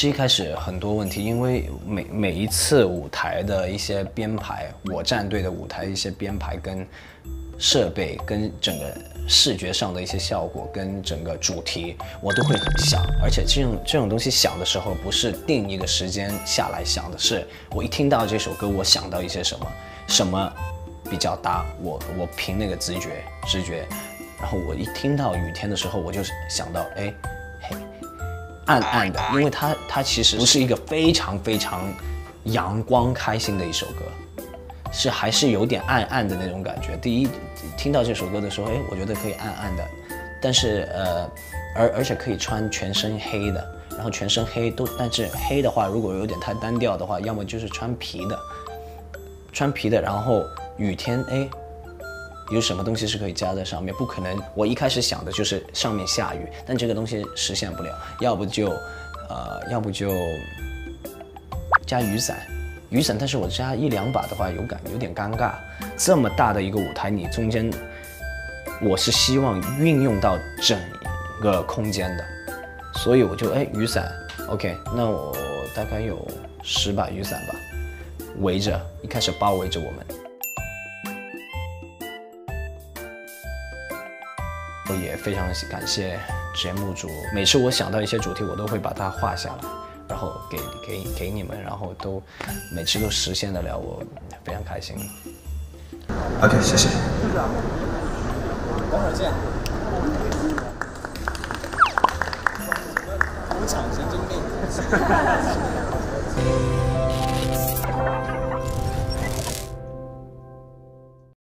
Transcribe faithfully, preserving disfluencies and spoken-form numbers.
实一开始很多问题，因为每每一次舞台的一些编排，我战队的舞台一些编排跟设备跟整个视觉上的一些效果跟整个主题，我都会很想。而且这种这种东西想的时候，不是定一个时间下来想的，是我一听到这首歌，我想到一些什么什么比较搭，我我凭那个直觉直觉。然后我一听到雨天的时候，我就想到，哎，嘿，暗暗的，因为它它其实不是一个非常非常阳光开心的一首歌，是还是有点暗暗的那种感觉。第一，听到这首歌的时候，哎，我觉得可以暗暗的，但是呃，而而且可以穿全身黑的，然后全身黑都，但是黑的话，如果有点太单调的话，要么就是穿皮的，穿皮的，然后雨天，哎。有什么东西是可以加在上面？不可能，我一开始想的就是上面下雨，但这个东西实现不了。要不就，呃，要不就加雨伞，雨伞，但是我加一两把的话，有感有点尴尬。这么大的一个舞台，你中间，我是希望运用到整个空间的，所以我就哎雨伞 ，OK， 那我大概有十把雨伞吧，围着，一开始包围着我们。也非常感谢节目组，每次我想到一些主题，我都会把它画下来，然后给给给你们，然后都每次都实现得了，我非常开心。 OK， 谢谢。 等会儿见。舞场神经病。